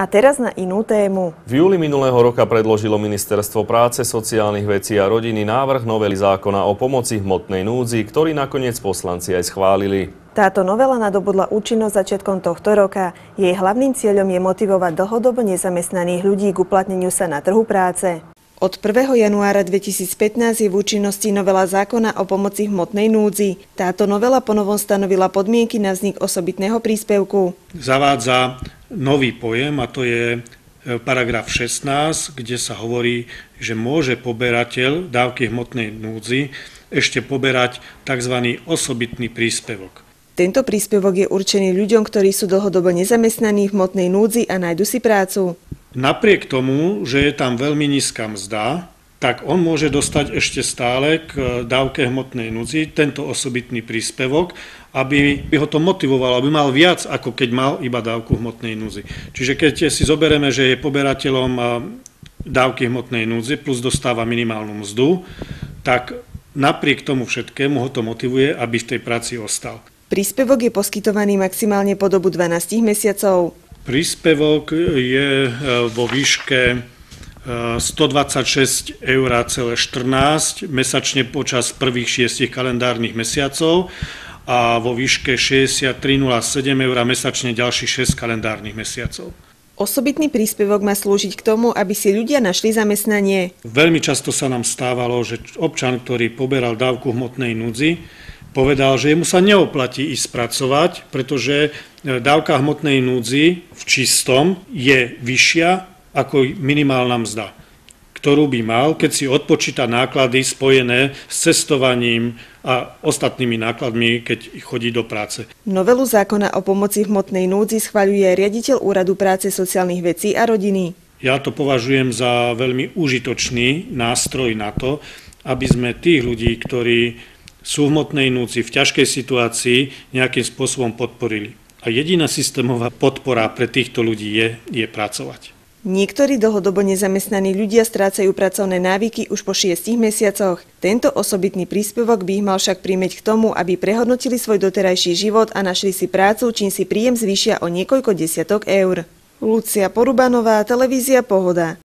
A teraz na inú tému. V júli minulého roka predložilo Ministerstvo práce, sociálnych vecí a rodiny návrh novely zákona o pomoci v hmotnej núdzi, ktorý nakoniec poslanci aj schválili. Táto novela nadobudla účinnosť začiatkom tohto roka. Jej hlavným cieľom je motivovať dlhodobo nezamestnaných ľudí k uplatneniu sa na trhu práce. Od 1. januára 2015 je v účinnosti novela zákona o pomoci v hmotnej núdzi. Táto novela ponovom stanovila podmienky na vznik osobitného príspevku. Zavádza nový pojem, a to je paragraf 16, kde sa hovorí, že môže poberateľ dávky hmotnej núdzi ešte poberať tzv. Osobitný príspevok. Tento príspevok je určený ľuďom, ktorí sú dlhodobo nezamestnaní v hmotnej núdzi a nájdu si prácu. Napriek tomu, že je tam veľmi nízka mzda, tak on môže dostať ešte stále k dávke hmotnej núdzi tento osobitný príspevok, aby ho to motivovalo, aby mal viac, ako keď mal iba dávku hmotnej núdzi. Čiže keď si zoberieme, že je poberateľom dávky hmotnej núdzi plus dostáva minimálnu mzdu, tak napriek tomu všetkému ho to motivuje, aby v tej práci ostal. Príspevok je poskytovaný maximálne po dobu 12 mesiacov. Príspevok je vo výške 126,14 € mesačne počas prvých 6 kalendárnych mesiacov a vo výške 63,07 € mesačne ďalších 6 kalendárnych mesiacov. Osobitný príspevok má slúžiť k tomu, aby si ľudia našli zamestnanie. Veľmi často sa nám stávalo, že občan, ktorý poberal dávku hmotnej núdzi, povedal, že mu sa neoplatí ísť pracovať, pretože dávka hmotnej núdzi v čistom je vyššia ako minimálna mzda, ktorú by mal, keď si odpočíta náklady spojené s cestovaním a ostatnými nákladmi, keď chodí do práce. Novelu zákona o pomoci v hmotnej núdzi schvaľuje riaditeľ Úradu práce, sociálnych vecí a rodiny. Ja to považujem za veľmi užitočný nástroj na to, aby sme tých ľudí, ktorí sú v hmotnej núdzi, v ťažkej situácii nejakým spôsobom podporili. A jediná systémová podpora pre týchto ľudí je pracovať. Niektorí dlhodobo nezamestnaní ľudia strácajú pracovné návyky už po 6 mesiacoch. Tento osobitný príspevok by ich mal však primäť k tomu, aby prehodnotili svoj doterajší život a našli si prácu, čím si príjem zvýšia o niekoľko desiatok eur. Lucia Porubanová, televízia Pohoda.